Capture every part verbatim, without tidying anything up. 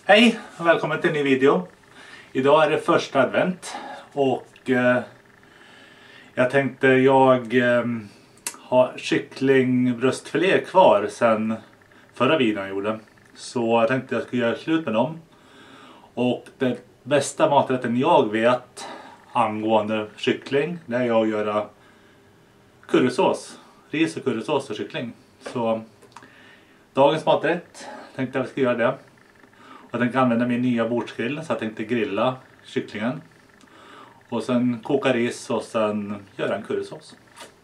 Hej och välkommen till en ny video. Idag är det första advent och eh, jag tänkte jag eh, har kycklingbröstfilé kvar sen förra videon jag gjorde. Så jag tänkte jag skulle göra slut med dem. Och den bästa maträtten jag vet angående kyckling, det är att göra currysås. Ris och currysås och kyckling. Så dagens maträtt tänkte jag ska göra det. Jag tänkte använda min nya bordsgrill så jag tänkte grilla kycklingen. Och sen koka ris och sen göra en currysås.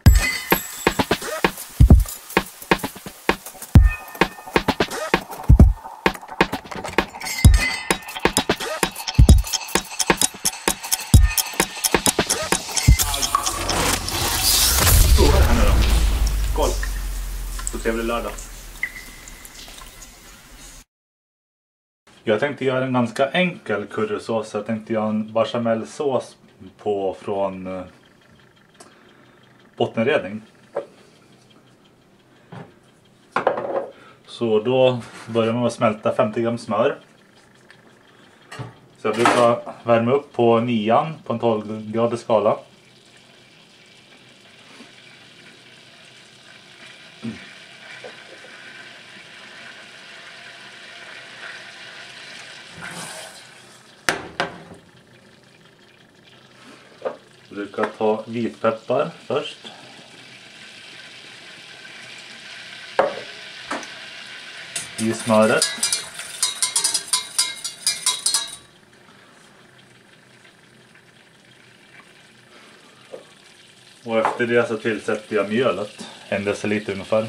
Så är det här nu då. Skål! Så trevlig lördag. Jag tänkte göra en ganska enkel currysås. Jag tänkte göra en bechamelsås på från eh, bottenredning. Så då börjar man med att smälta femtio gram smör. Så jag brukar värma upp på nian på en tolv grader skala. Jag brukar ta vitpeppar först. I smöret. Och efter det så tillsätter jag mjölet. En deciliter ungefär.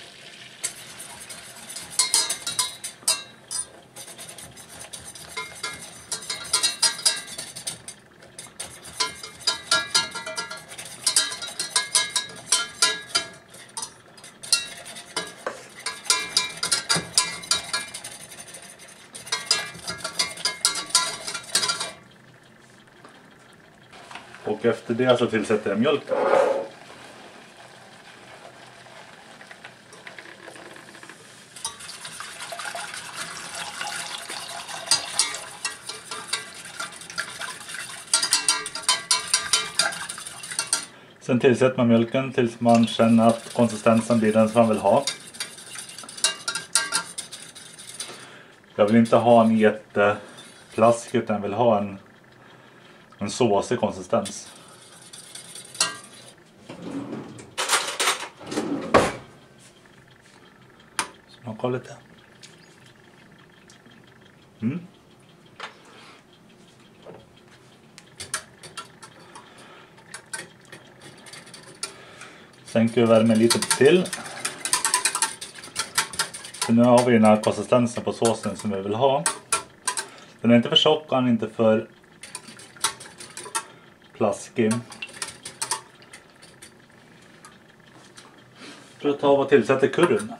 Och efter det så tillsätter jag mjölk. Sen tillsätter man mjölken tills man känner att konsistensen blir den som man vill ha. Jag vill inte ha en jätteplask utan jag vill ha en En såsig konsistens. Smaka lite. Mm. Sänker vi värmen lite till. Så nu har vi den här konsistensen på såsen som vi vill ha. Den är inte för tjock och inte för plaskig. För att ta och tillsätta curryn.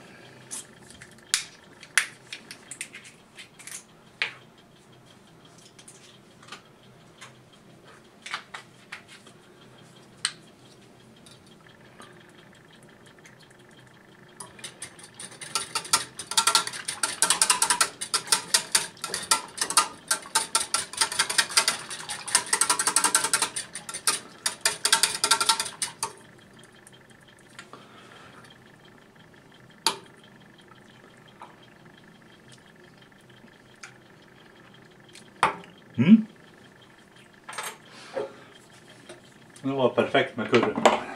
Mm. Det var perfekt med curry.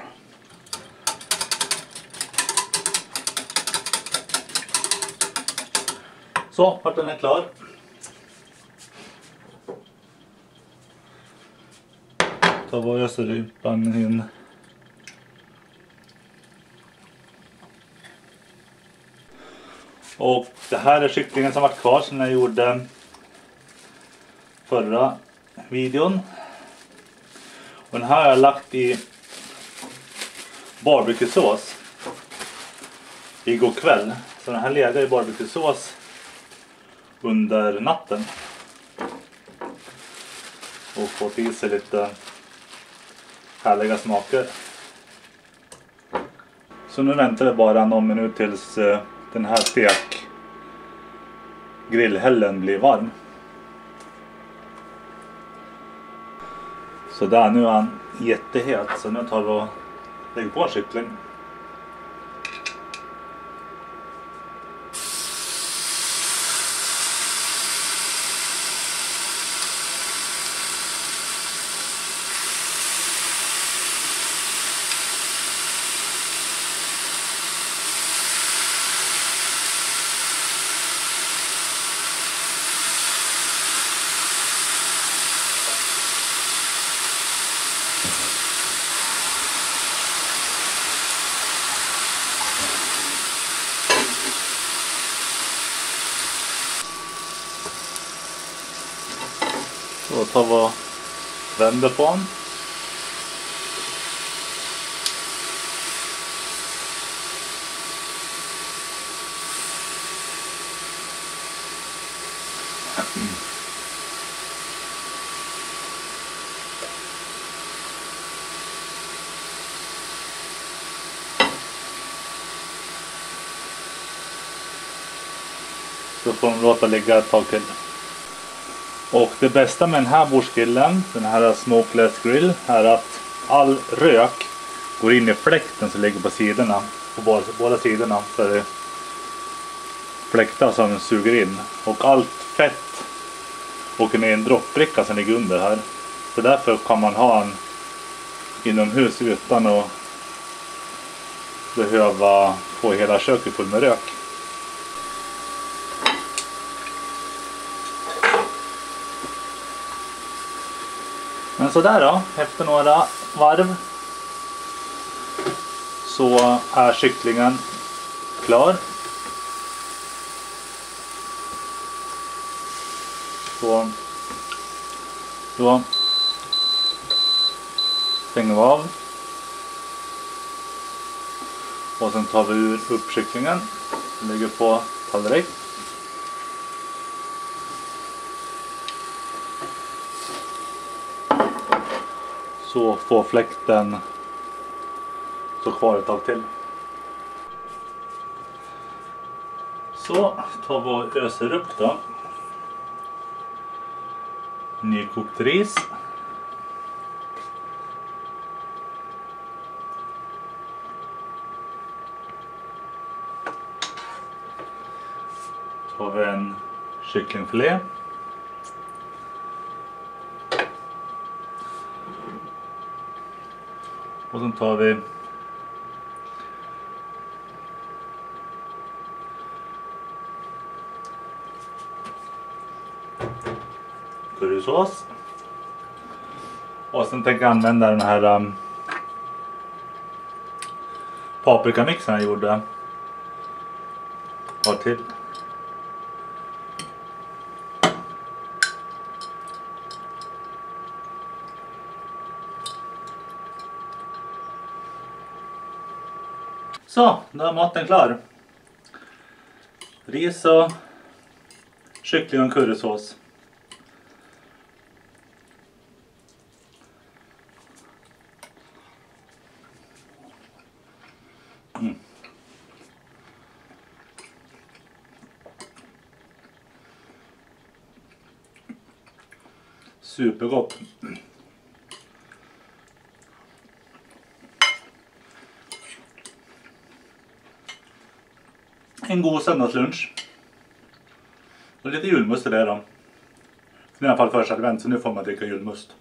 Så, vart den är klar. Ta vad jag ser i blandningen. Och det här är kycklingen som var kvar sedan jag gjorde förra videon. Och den här har jag lagt i barbecue-sås igår kväll. Så den här lägger i barbecue-sås under natten. Och fått i sig lite härliga smaker. Så nu väntar vi bara någon minut tills den här stek grillhällen blir varm. Så där, nu är han jättehet. Så nu tar vi och lägger på kyckling. Så tar vi och vänder på den. Så får de låta ligga ett tag till. Och det bästa med den här bordsgrillen, den här smokeless grill, är att all rök går in i fläkten som ligger på sidorna, på båda, båda sidorna. Så är det fläktar som den suger in. Och allt fett åker ner i en droppbricka som ligger under här. Så därför kan man ha en inomhus utan att behöva få hela köket full med rök. Men så där då, efter några varv så är kycklingen klar. Så då stänger vi av. Och sen tar vi ur upp kycklingen. Lägger på tallrik. Så får fläkten stå kvar ett tag till. Så tar vi och öser upp då. Nykokt ris. Tar vi en kycklingfilé. Och sen tar vi currysås. Och sen tänker jag använda den här um, paprikamixen jag gjorde. Var till. Så, då är maten klar. Ris och kyckling och currysås. Mm. Supergott. En god söndagslunch. Och lite julmust är det då. I alla fall första advent, så nu får man dricka julmust.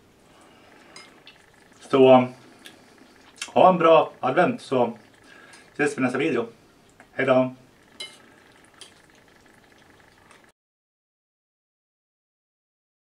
Så ha en bra advent, så ses vi i nästa video. Hej då!